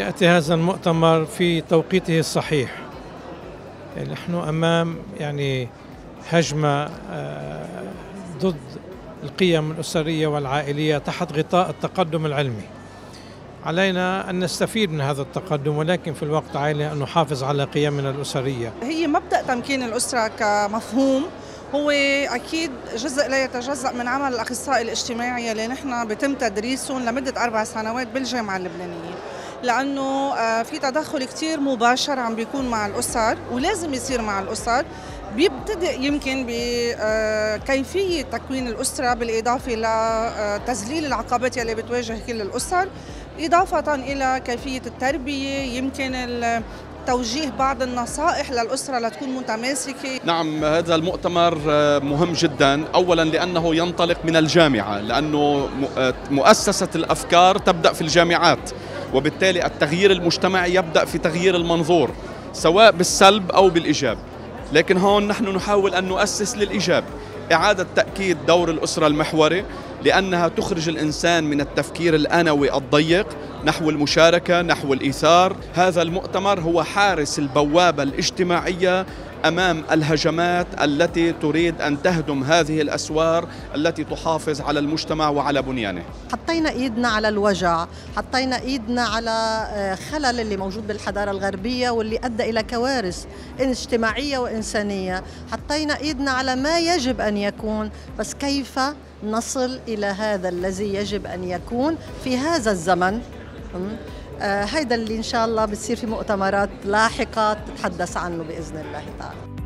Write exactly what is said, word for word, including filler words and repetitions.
يأتي هذا المؤتمر في توقيته الصحيح. نحن أمام يعني هجمة ضد القيم الأسرية والعائلية تحت غطاء التقدم العلمي. علينا أن نستفيد من هذا التقدم، ولكن في الوقت علينا أن نحافظ على قيمنا الأسرية. هي مبدأ تمكين الأسرة كمفهوم هو أكيد جزء لا يتجزأ من عمل الأخصائي الاجتماعي اللي نحن بتم تدريسهم لمدة أربع سنوات بالجامعة اللبنانية، لأنه في تدخل كتير مباشر عم بيكون مع الأسر ولازم يصير مع الأسر. بيبتدئ يمكن بكيفية تكوين الأسرة بالإضافة لتذليل العقبات يلي بتواجه كل الأسر، إضافة إلى كيفية التربية، يمكن توجيه بعض النصائح للأسرة لتكون متماسكة. نعم، هذا المؤتمر مهم جدا، أولا لأنه ينطلق من الجامعة، لأنه مؤسسة الأفكار تبدأ في الجامعات، وبالتالي التغيير المجتمعي يبدأ في تغيير المنظور سواء بالسلب أو بالإيجاب. لكن هون نحن نحاول أن نؤسس للإيجاب، إعادة تأكيد دور الأسرة المحوري، لأنها تخرج الإنسان من التفكير الأنوي الضيق نحو المشاركة، نحو الإيثار. هذا المؤتمر هو حارس البوابة الاجتماعية أمام الهجمات التي تريد أن تهدم هذه الأسوار التي تحافظ على المجتمع وعلى بنيانه. حطينا إيدنا على الوجع، حطينا إيدنا على خلل اللي موجود بالحضارة الغربية واللي أدى إلى كوارث اجتماعية وإنسانية، حطينا إيدنا على ما يجب أن يكون، بس كيف نصل إلى هذا الذي يجب أن يكون في هذا الزمن. هيدا اللي إن شاء الله بتصير في مؤتمرات لاحقة تتحدث عنه بإذن الله تعالى.